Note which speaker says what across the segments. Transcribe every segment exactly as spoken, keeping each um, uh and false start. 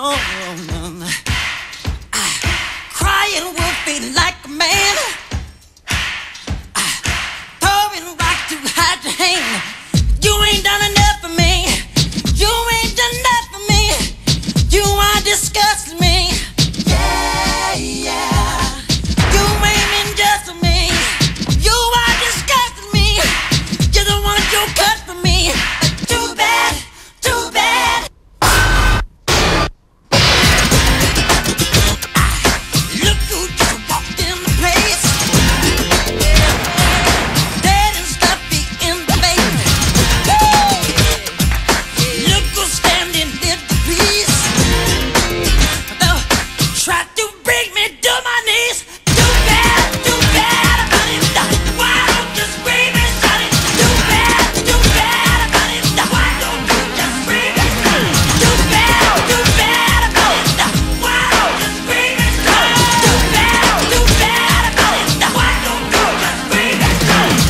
Speaker 1: on. Crying wolf feeling like a man. Throwing rocks to hide your hand. You ain't done enough for me. You ain't done enough for me. You are disgusting me. Yeah, yeah. You ain't been just for me. You are disgusting me. You don't want your cut for me. But too bad, too bad. Look who just walked in the place. Dead and stuffy in the basement. Look who's standing in the peace. Try to bring me to my knees. Too bad, too bad about it. Why don't you scream and shout it? Too bad, too bad about it. Why don't you just scream and shout it? Too bad, too bad about it. Why don't you scream and shout it? Too bad, too bad about it. Why don't you just scream and shout it?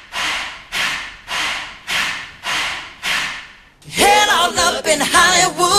Speaker 1: Head all up in Hollywood.